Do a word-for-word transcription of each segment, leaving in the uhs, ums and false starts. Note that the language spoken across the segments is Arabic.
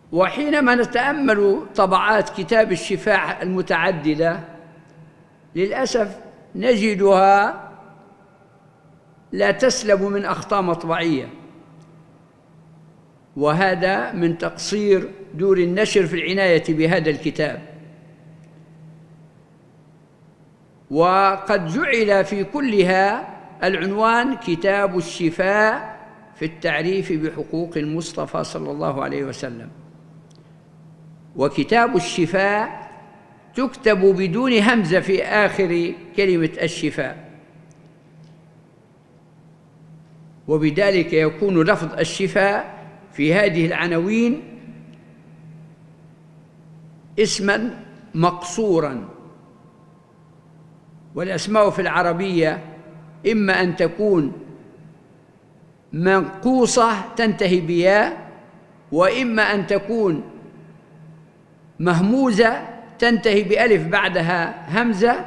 وحينما نتأمل طبعات كتاب الشفاء المتعددة للأسف نجدها لا تسلم من أخطاء مطبعية، وهذا من تقصير دور النشر في العناية بهذا الكتاب. وقد جعل في كلها العنوان كتاب الشفاء في التعريف بحقوق المصطفى صلى الله عليه وسلم، وكتاب الشفاء تكتب بدون همزة في آخر كلمة الشفاء، وبذلك يكون لفظ الشفاء في هذه العناوين اسماً مقصوراً. والأسماء في العربية إما أن تكون منقوصة تنتهي بياء، وإما أن تكون مهموزة تنتهي بألف بعدها همزة،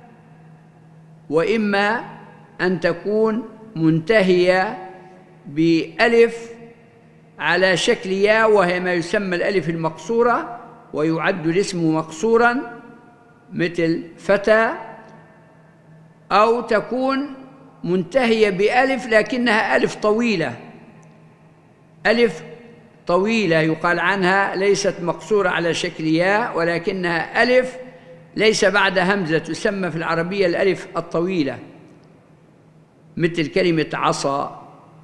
وإما أن تكون منتهية بألف على شكل ياء وهي ما يسمى الألف المقصورة، ويعد الاسم مقصوراً مثل فتى، أو تكون منتهية بألف لكنها ألف طويلة، ألف طويلة يقال عنها ليست مقصورة على شكل ياء ولكنها ألف ليس بعد همزة، تسمى في العربية الألف الطويلة، مثل كلمة عصا.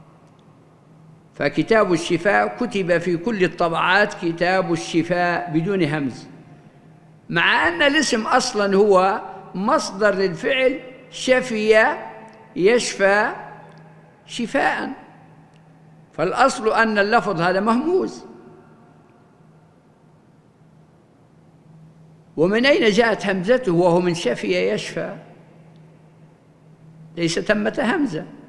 فكتاب الشفاء كتب في كل الطبعات كتاب الشفاء بدون همز، مع أن الاسم أصلاً هو مصدر للفعل شفي يشفى شفاءً، فالأصل أن اللفظ هذا مهموز. ومن أين جاءت همزته وهو من شفي يشفى؟ ليس ثمة همزة.